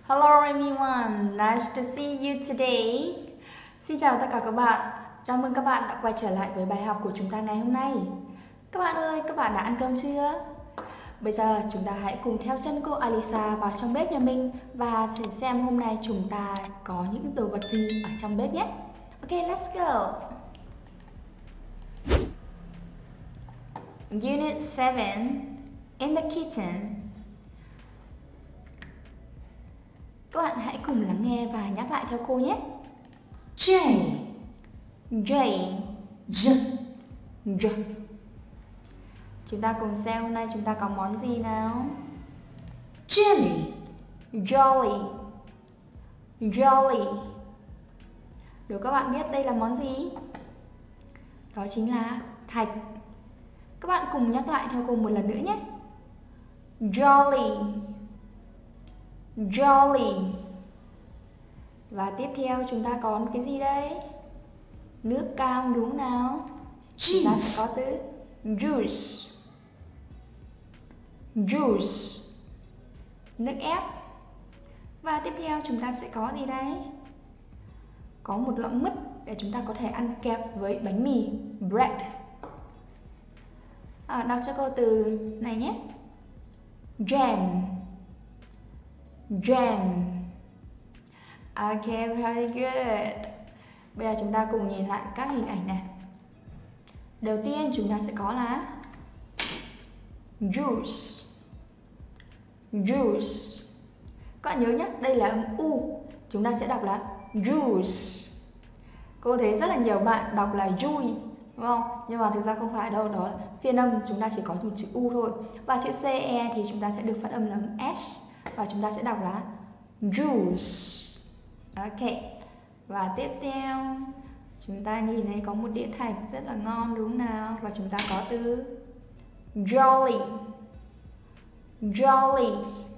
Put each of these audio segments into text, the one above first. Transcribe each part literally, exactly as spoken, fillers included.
Hello everyone, nice to see you today. Xin chào tất cả các bạn. Chào mừng các bạn đã quay trở lại với bài học của chúng ta ngày hôm nay. Các bạn ơi, các bạn đã ăn cơm chưa? Bây giờ chúng ta hãy cùng theo chân cô Alisa vào trong bếp nhà mình và sẽ xem hôm nay chúng ta có những đồ vật gì ở trong bếp nhé. Ok, let's go. Unit seven, in the kitchen. Các bạn hãy cùng lắng nghe và nhắc lại theo cô nhé. J J J J. Chúng ta cùng xem hôm nay chúng ta có món gì nào. Jelly Jolly Jolly. Đố các bạn biết đây là món gì? Đó chính là thạch. Các bạn cùng nhắc lại theo cô một lần nữa nhé. Jolly Jolly. Và tiếp theo chúng ta có cái gì đây? Nước cam đúng nào? Chúng ta sẽ có từ juice Juice. Nước ép. Và tiếp theo chúng ta sẽ có gì đây? Có một lọ mứt để chúng ta có thể ăn kẹp với bánh mì bread. À, đọc cho cô từ này nhé. Jam Jam. Ok, very good. Bây giờ chúng ta cùng nhìn lại các hình ảnh này. Đầu tiên chúng ta sẽ có là juice Juice. Các bạn nhớ nhé, đây là âm U. Chúng ta sẽ đọc là juice. Cô thấy rất là nhiều bạn đọc là juice, đúng không? Nhưng mà thực ra không phải đâu, đó là phiên âm chúng ta chỉ có một chữ U thôi. Và chữ C E thì chúng ta sẽ được phát âm là S. Và chúng ta sẽ đọc là juice. Ok. Và tiếp theo chúng ta nhìn thấy có một đĩa thạch rất là ngon đúng nào? Và chúng ta có từ jolly Jolly.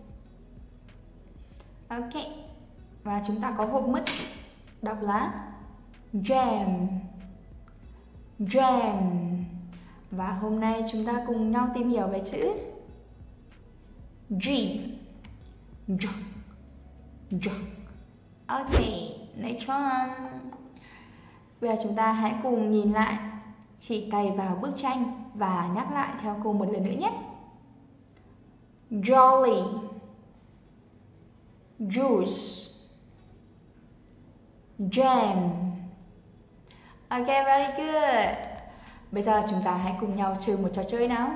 Ok. Và chúng ta có hộp mứt, đọc là jam Jam. Và hôm nay chúng ta cùng nhau tìm hiểu về chữ G J J. Ok, next one. Bây giờ chúng ta hãy cùng nhìn lại, chỉ tay vào bức tranh và nhắc lại theo cô một lần nữa nhé. Jolly Juice Jam. Ok, very good. Bây giờ chúng ta hãy cùng nhau chơi một trò chơi nào.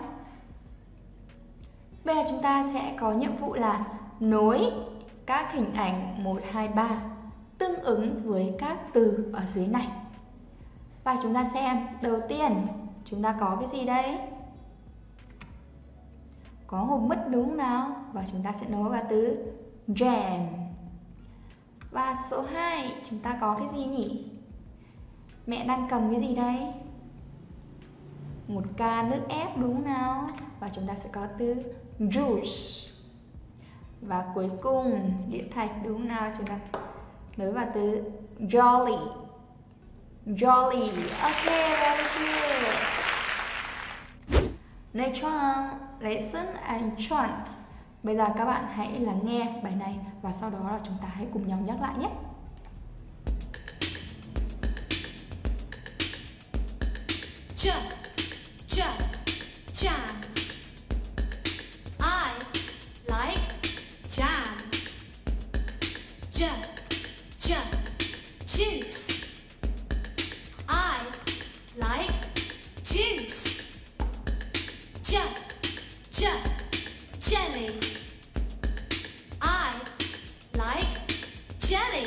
Bây giờ chúng ta sẽ có nhiệm vụ là nối các hình ảnh một, hai, ba tương ứng với các từ ở dưới này. Và chúng ta xem, đầu tiên chúng ta có cái gì đây? Có hộp mứt đúng không nào? Và chúng ta sẽ nối vào từ jam. Và số hai, chúng ta có cái gì nhỉ? Mẹ đang cầm cái gì đây? Một ca nước ép đúng không nào? Và chúng ta sẽ có từ juice. Và cuối cùng, đĩa thạch đúng không nào? Chúng ta nối vào từ jolly Jolly. Ok, very good. Next one, listen and chant. Bây giờ các bạn hãy lắng nghe bài này và sau đó là chúng ta hãy cùng nhau nhắc lại nhé. J J Jam. I like jam. J J Juice. I like juice. J J Jelly. I like jelly.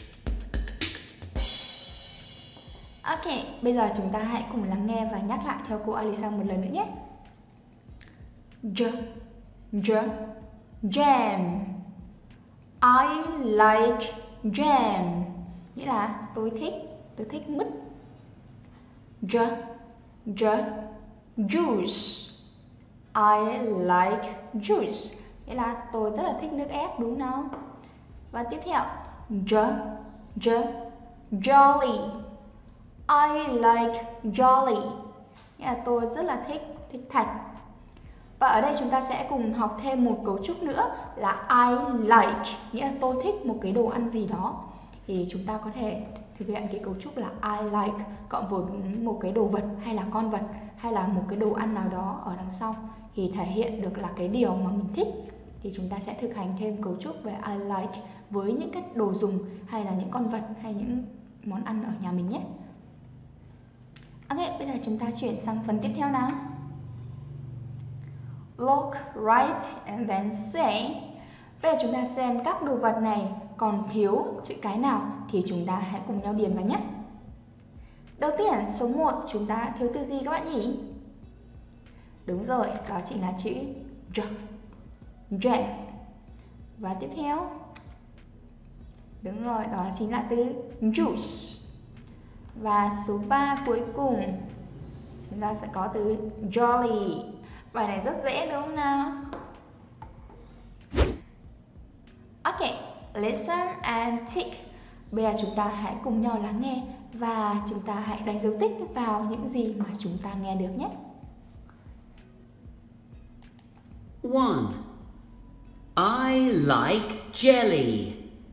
Ok, bây giờ chúng ta hãy cùng lắng nghe và nhắc lại theo cô Alisa một lần nữa nhé. J J Jam. I like jam. Nghĩa là tôi thích, tôi thích mứt. J J Juice. I like juice. Nghĩa là tôi rất là thích nước ép đúng không? Và tiếp theo J J Jolly. I like jolly. Nghĩa là tôi rất là thích thích thạch. Và ở đây chúng ta sẽ cùng học thêm một cấu trúc nữa là I like, nghĩa là tôi thích một cái đồ ăn gì đó. Thì chúng ta có thể thực hiện cái cấu trúc là I like cộng với một cái đồ vật hay là con vật hay là một cái đồ ăn nào đó ở đằng sau thì thể hiện được là cái điều mà mình thích. Thì chúng ta sẽ thực hành thêm cấu trúc về I like với những cái đồ dùng hay là những con vật hay những món ăn ở nhà mình nhé. Ok, bây giờ chúng ta chuyển sang phần tiếp theo nào. Look, write and then say. Bây giờ chúng ta xem các đồ vật này còn thiếu chữ cái nào thì chúng ta hãy cùng nhau điền vào nhé. Đầu tiên, số một, chúng ta thiếu từ gì các bạn nhỉ? Đúng rồi, đó chính là chữ J. Jam. Và tiếp theo, đúng rồi, đó chính là từ juice. Và số ba cuối cùng, chúng ta sẽ có từ jolly. Bài này rất dễ đúng không nào? Ok, listen and tick. Bây giờ chúng ta hãy cùng nhau lắng nghe và chúng ta hãy đánh dấu tích vào những gì mà chúng ta nghe được nhé. One. I like jelly.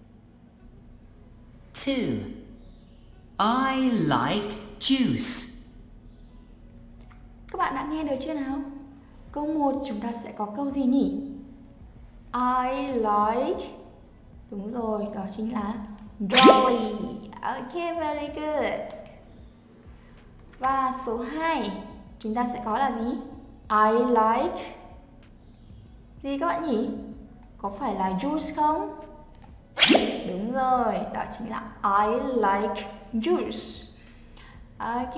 Two. I like juice. Các bạn đã nghe được chưa nào? Câu một chúng ta sẽ có câu gì nhỉ? I like. Đúng rồi, đó chính là jolly. Ok, very good. Và số hai chúng ta sẽ có là gì? I like gì các bạn nhỉ? Có phải là juice không? Đúng rồi, đó chính là I like juice. Ok.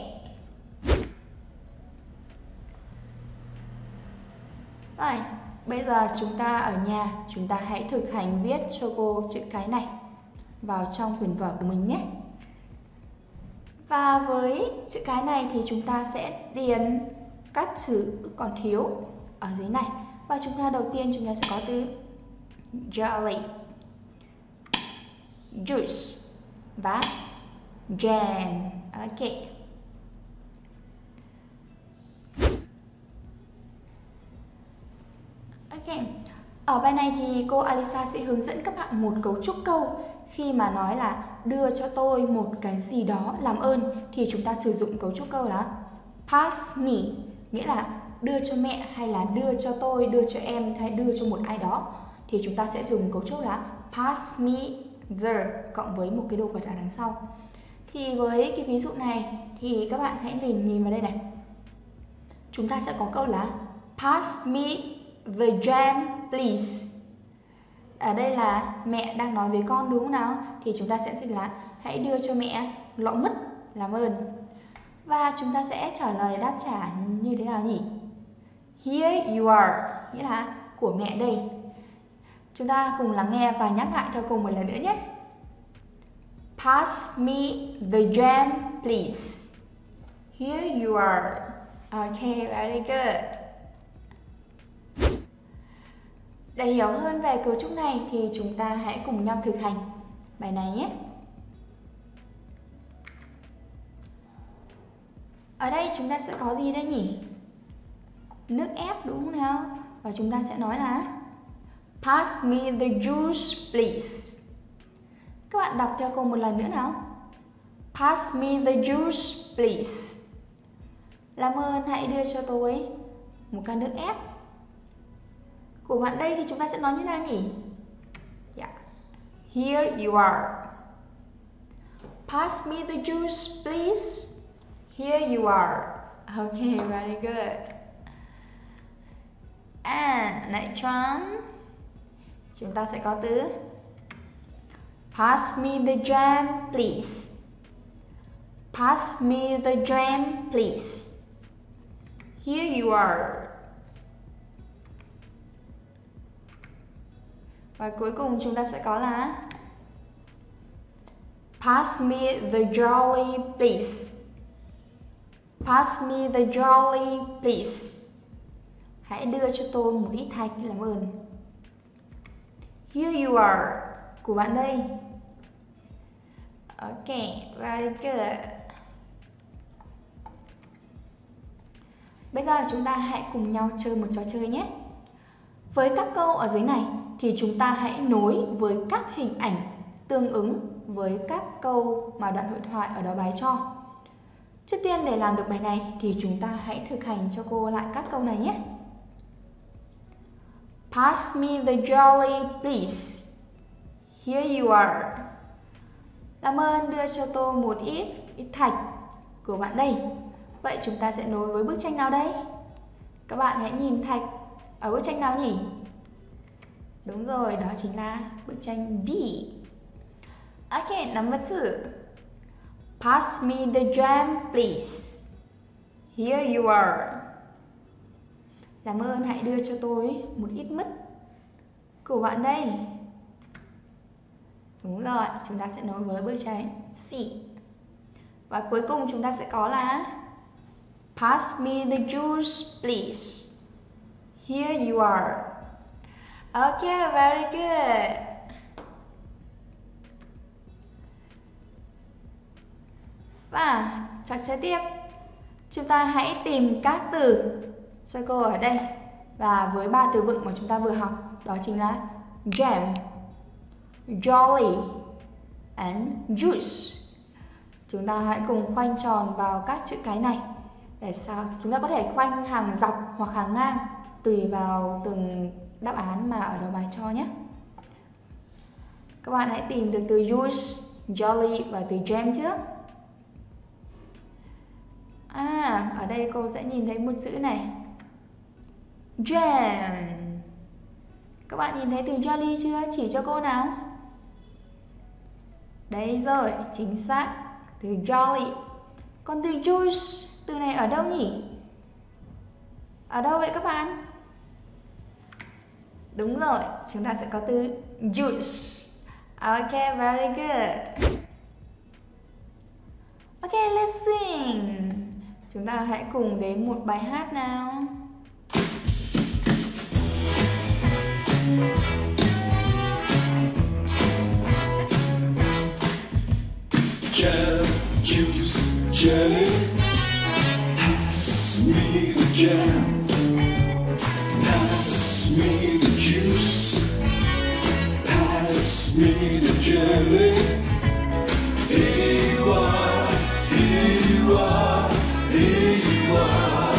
Rồi, bây giờ chúng ta ở nhà, chúng ta hãy thực hành viết cho cô chữ cái này vào trong quyển vở của mình nhé. Và với chữ cái này thì chúng ta sẽ điền các chữ còn thiếu ở dưới này. Và chúng ta đầu tiên chúng ta sẽ có từ jelly, juice và jam. Ok. Ok. Ở bài này thì cô Alisa sẽ hướng dẫn các bạn một cấu trúc câu. Khi mà nói là đưa cho tôi một cái gì đó làm ơn thì chúng ta sử dụng cấu trúc câu là pass me, nghĩa là đưa cho mẹ hay là đưa cho tôi, đưa cho em hay đưa cho một ai đó thì chúng ta sẽ dùng cấu trúc là pass me the cộng với một cái đồ vật ở đằng sau. Thì với cái ví dụ này thì các bạn hãy nhìn nhìn vào đây này. Chúng ta sẽ có câu là pass me the jam please. Ở đây là mẹ đang nói với con đúng không nào? Thì chúng ta sẽ dịch là hãy đưa cho mẹ lọ mứt làm ơn. Và chúng ta sẽ trả lời đáp trả như thế nào nhỉ? Here you are, nghĩa là của mẹ đây. Chúng ta cùng lắng nghe và nhắc lại theo cùng một lần nữa nhé. Pass me the jam please. Here you are. Okay, very good. Để hiểu hơn về cấu trúc này thì chúng ta hãy cùng nhau thực hành bài này nhé. Ở đây chúng ta sẽ có gì đây nhỉ? Nước ép đúng không nào? Và chúng ta sẽ nói là pass me the juice please. Các bạn đọc theo cô một lần nữa nào. Pass me the juice please. Làm ơn hãy đưa cho tôi một can nước ép. Của bạn đây thì chúng ta sẽ nói như thế nào nhỉ? Yeah. Here you are. Pass me the juice please. Here you are. Okay, very good. And next one. Chúng ta sẽ có từ pass me the jam please. Pass me the jam please. Here you are. Và cuối cùng chúng ta sẽ có là pass me the jolly please. Pass me the jolly please. Hãy đưa cho tôi một ít thạch làm ơn. Here you are. Của bạn đây. Ok, very good. bây giờ chúng ta hãy cùng nhau chơi một trò chơi nhé. Với các câu ở dưới này thì chúng ta hãy nối với các hình ảnh tương ứng với các câu mà đoạn hội thoại ở đó bài cho. Trước tiên để làm được bài này thì chúng ta hãy thực hành cho cô lại các câu này nhé. Pass me the jolly please. Here you are. Làm ơn đưa cho tôi một ít ít thạch của bạn đây. Vậy chúng ta sẽ nối với bức tranh nào đây? Các bạn hãy nhìn thạch ở bức tranh nào nhỉ? Đúng rồi, đó chính là bức tranh B. Okay, number two. Pass me the jam please. Here you are. Làm ơn hãy đưa cho tôi một ít mứt của bạn đây. Đúng rồi, chúng ta sẽ nối với bức tranh C. Và cuối cùng chúng ta sẽ có là pass me the juice please. Here you are. Okay, very good. Và trò chơi tiếp. Chúng ta hãy tìm các từ cho cô ở đây. Và với ba từ vựng mà chúng ta vừa học, đó chính là jam, jolly and juice. Chúng ta hãy cùng khoanh tròn vào các chữ cái này. Để sao chúng ta có thể khoanh hàng dọc hoặc hàng ngang tùy vào từng đáp án mà ở đầu bài cho nhé. Các bạn hãy tìm được từ juice, jolly và từ jam trước. À, ở đây cô sẽ nhìn thấy một chữ này, jam. Các bạn nhìn thấy từ jolly chưa? Chỉ cho cô nào. Đấy rồi, chính xác, từ jolly. Còn từ juice, từ này ở đâu nhỉ? Ở đâu vậy các bạn? Đúng rồi, chúng ta sẽ có từ juice. Ok, very good. Ok, let's sing. Chúng ta hãy cùng đến một bài hát nào. Jam, juice, jelly. Pass me the jam. Pass me the juice. Pass me the jelly. Here you are, here you are, here you are.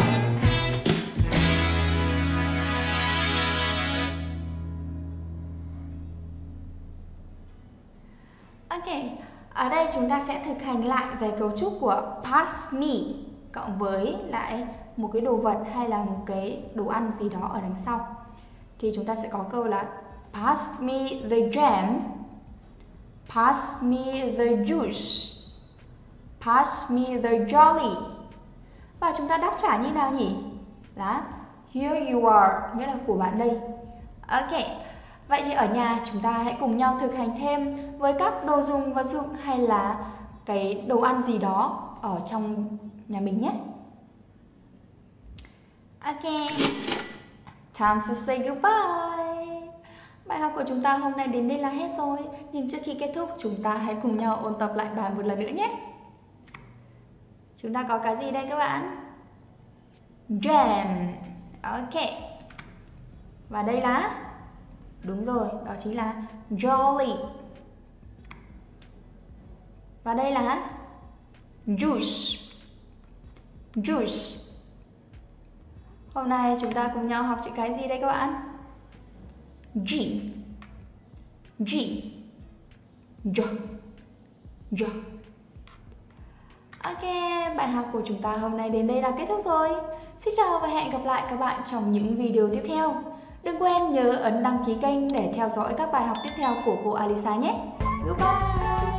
Ok, ở đây chúng ta sẽ thực hành lại về cấu trúc của pass me cộng với lại một cái đồ vật hay là một cái đồ ăn gì đó ở đằng sau. Thì chúng ta sẽ có câu là pass me the jam, pass me the juice, pass me the jolly. Và chúng ta đáp trả như nào nhỉ? Là here you are, nghĩa là của bạn đây. Ok, vậy thì ở nhà chúng ta hãy cùng nhau thực hành thêm với các đồ dùng vật dụng hay là cái đồ ăn gì đó ở trong nhà mình nhé. Ok, time to say goodbye. Bài học của chúng ta hôm nay đến đây là hết rồi. Nhưng trước khi kết thúc, chúng ta hãy cùng nhau ôn tập lại bài một lần nữa nhé. Chúng ta có cái gì đây các bạn? Jam. Ok. Và đây là... Đúng rồi, đó chính là jolly. Và đây là juice. Juice. Hôm nay chúng ta cùng nhau học chữ cái gì đây các bạn? G. G. J. J. Ok, bài học của chúng ta hôm nay đến đây là kết thúc rồi. Xin chào và hẹn gặp lại các bạn trong những video tiếp theo. Đừng quên nhớ ấn đăng ký kênh để theo dõi các bài học tiếp theo của cô Alisa nhé. Goodbye.